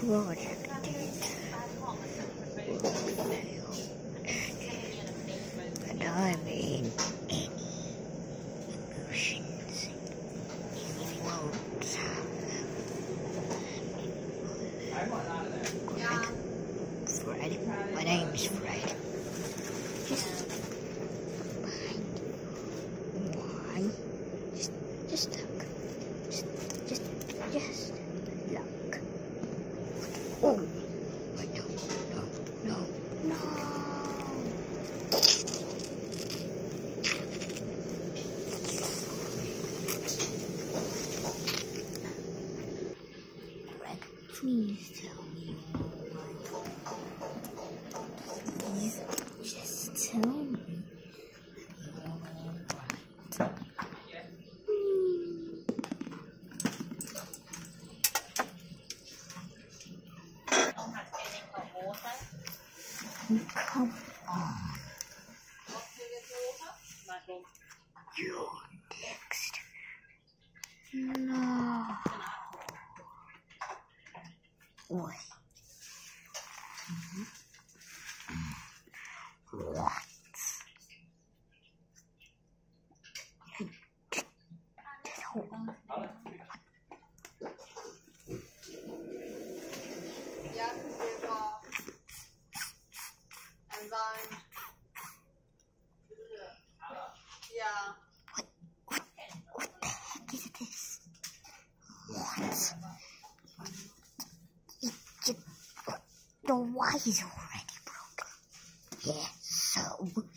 project. And I mean any emotions you won't have. Fred. My name's Fred. Just why? Just look. Just look. Oh, wait, no. Fred, please tell me please, just tell me. Come on. You're next. No. Wait. What? What the heck is this? What? The wire is already broken. Yeah, so